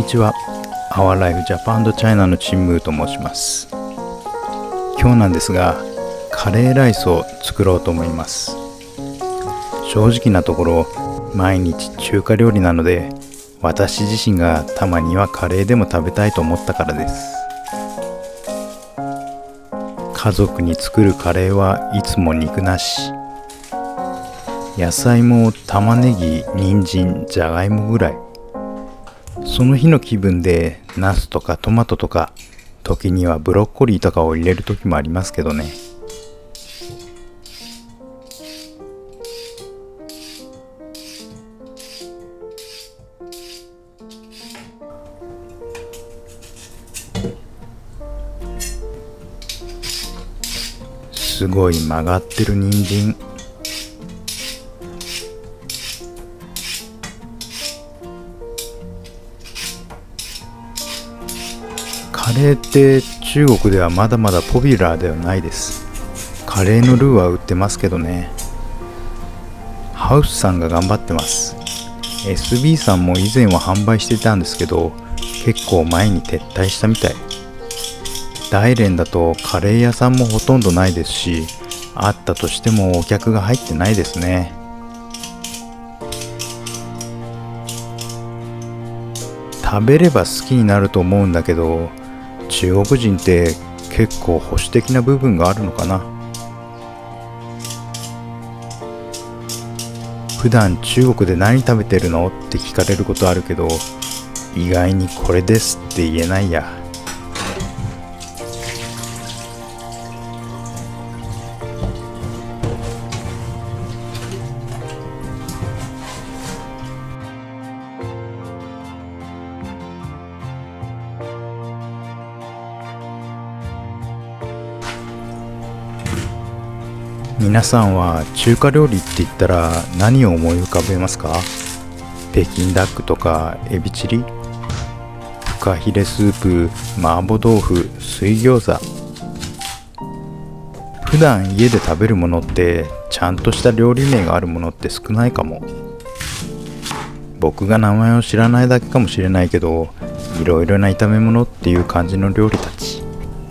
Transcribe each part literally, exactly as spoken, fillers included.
ちは。アワーライフジャパン&チャイナのチンムーと申します。今日なんですが、カレーライスを作ろうと思います。正直なところ、毎日中華料理なので、私自身がたまにはカレーでも食べたいと思ったからです。家族に作るカレーはいつも肉なし。野菜も玉ねぎ、人参、じゃがいもぐらい。その日の気分でナスとかトマトとか、時にはブロッコリーとかを入れる時もありますけどね。すごい曲がってる人参。カレーって中国ではまだまだポピュラーではないです。カレーのルーは売ってますけどね。ハウスさんが頑張ってます。エスビー さんも以前は販売してたんですけど、結構前に撤退したみたい。大連だとカレー屋さんもほとんどないですし、あったとしてもお客が入ってないですね。食べれば好きになると思うんだけど、中国人って結構保守的な部分があるのかな。普段中国で何食べてるのって聞かれることあるけど、意外にこれですって言えないや。皆さんは中華料理って言ったら何を思い浮かべますか？北京ダックとかエビチリ、フカヒレスープ、麻婆豆腐、水餃子。普段家で食べるものってちゃんとした料理名があるものって少ないかも。僕が名前を知らないだけかもしれないけど、いろいろな炒め物っていう感じの料理たち。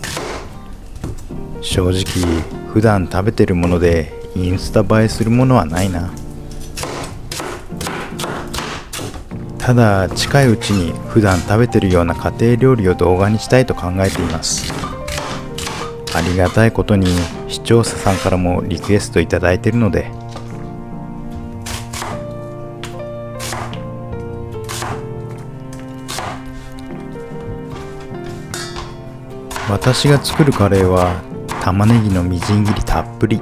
正直普段食べてるものでインスタ映えするものはないな。ただ近いうちに普段食べてるような家庭料理を動画にしたいと考えています。ありがたいことに視聴者さんからもリクエストいただいているので、私が作るカレーは玉ねぎのみじん切りたっぷり。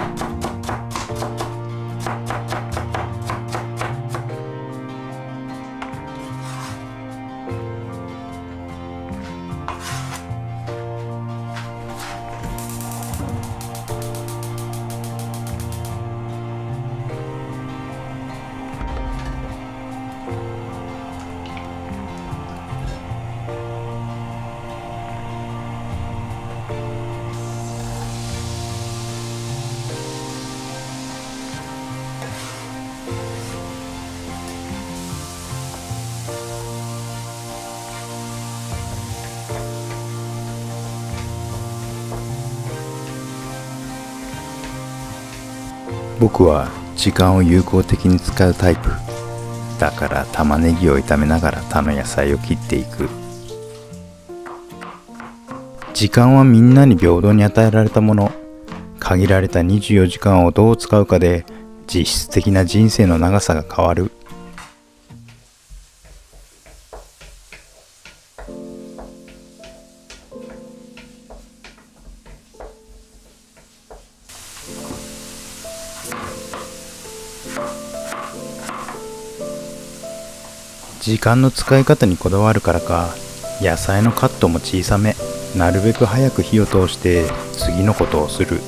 僕は時間を有効的に使うタイプだから、玉ねぎを炒めながら他の野菜を切っていく。時間はみんなに平等に与えられたもの。限られたにじゅうよじかんをどう使うかで実質的な人生の長さが変わる。時間の使い方にこだわるからか、野菜のカットも小さめ、なるべく早く火を通して次のことをする。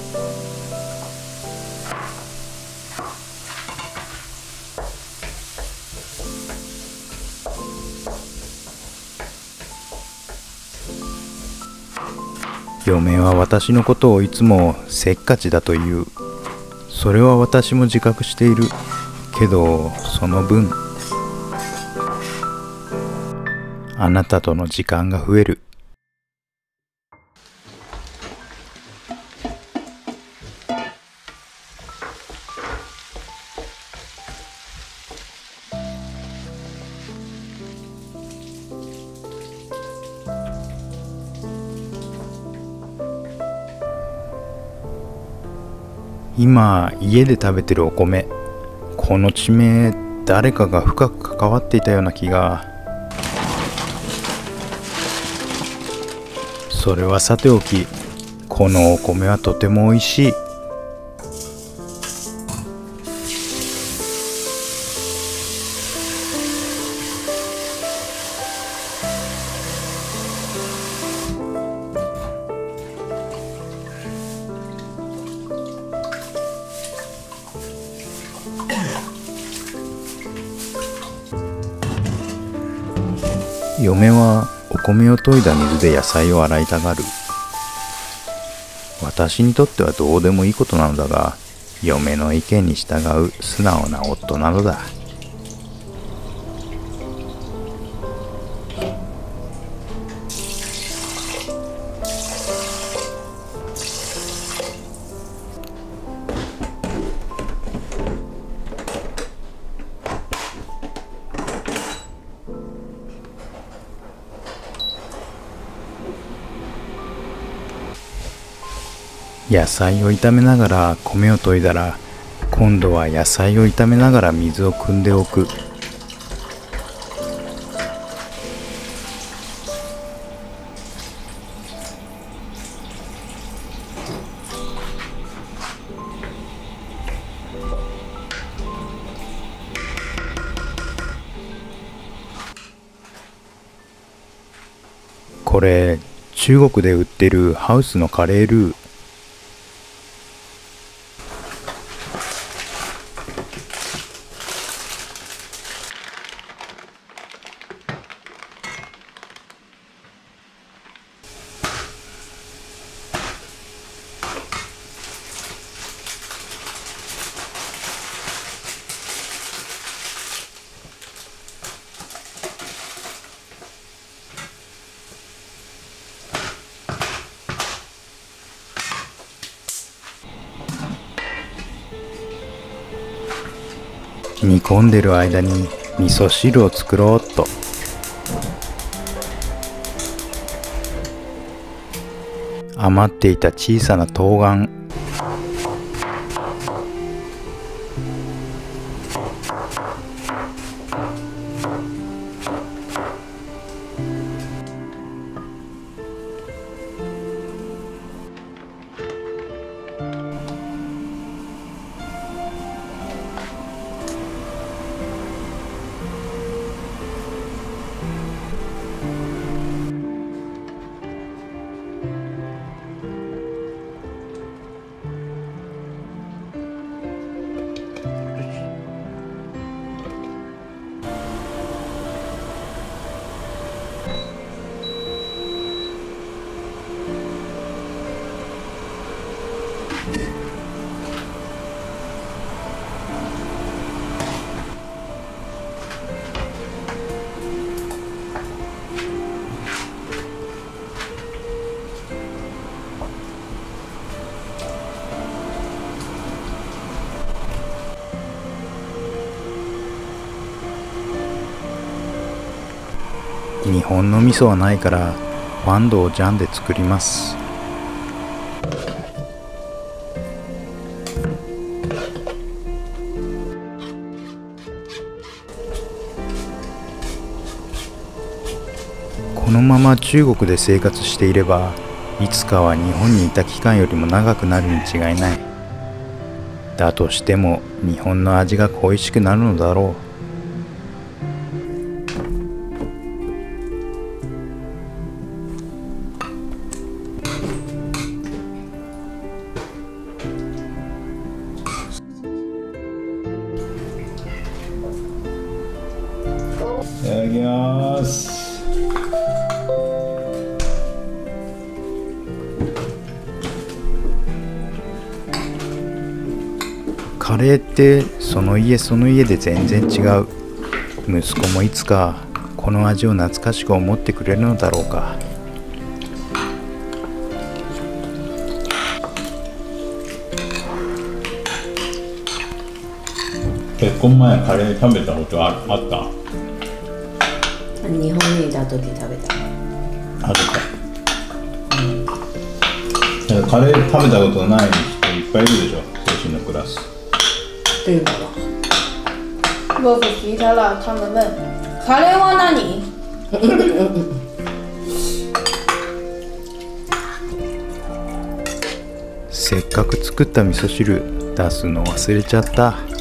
嫁は私のことをいつもせっかちだという。それは私も自覚しているけど、その分あなたとの時間が増える。今家で食べてるお米、この地名誰かが深く関わっていたような気が。それはさておき、このお米はとても美味しい。嫁はお米を研いだ水で野菜を洗いたがる。私にとってはどうでもいいことなのだが、嫁の意見に従う素直な夫なのだ。野菜を炒めながら米を研いだら、今度は野菜を炒めながら水を汲んでおく。これ中国で売ってるハウスのカレールー。煮込んでる間に味噌汁を作ろうっと。余っていた小さな冬瓜、日本の味噌はないからワンドをジャンで作ります。このまま中国で生活していれば、いつかは日本にいた期間よりも長くなるに違いない。だとしても日本の味が恋しくなるのだろう。いただきます。カレーってその家その家で全然違う。息子もいつかこの味を懐かしく思ってくれるのだろうか。結婚前カレー食べたことああった？ 日本にいた時食べた。 あるか。うん、カレー食べたことない人いっぱいいるでしょ、精神のクラス。 对吧？ 僕聞いたら他们問カレーは何？ せっかく作った味噌汁出すの忘れちゃった。